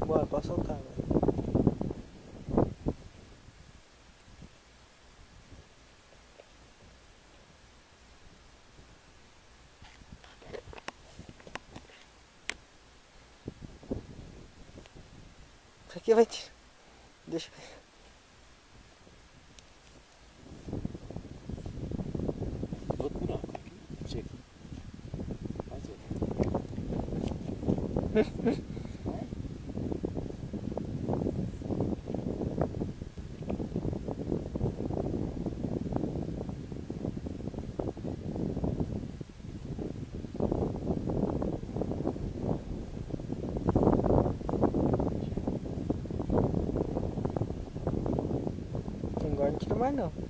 Bora, pode soltar, velho. Isso aqui vai te... Deixa eu ver. Outro buraco aqui. Chega. Mais outro. Agora não tira mais não.